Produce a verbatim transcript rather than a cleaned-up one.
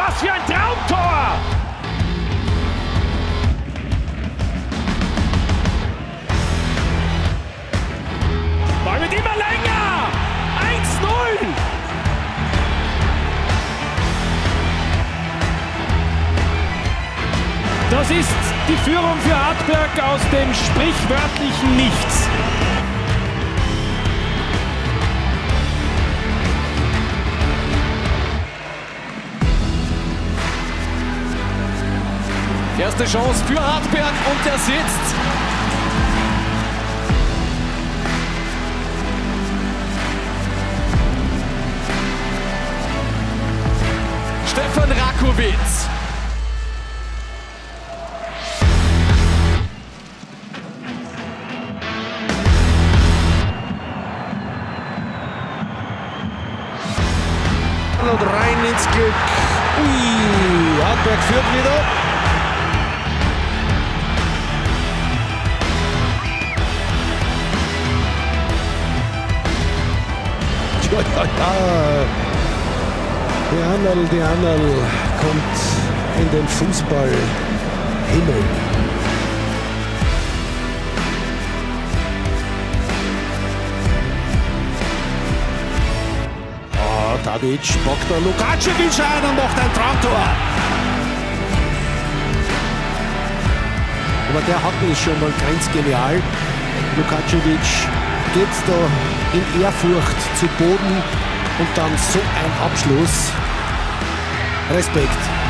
was für ein Traumtor! Ball wird immer länger! eins null! Das ist die Führung für Hartberg aus dem sprichwörtlichen Nichts. Erste Chance für Hartberg und der sitzt. Stefan Rakowitz. Und rein ins Glück. Ui, Hartberg führt wieder. Ja, ja, ja. Die Annal, die Annal kommt in den Fußballhimmel. Tadic bockt der Lukačević ein und macht ein Traumtor. Aber der hat ist schon mal grenzgenial. Lukačević geht da in Ehrfurcht zu Boden und dann so ein Abschluss. Respekt.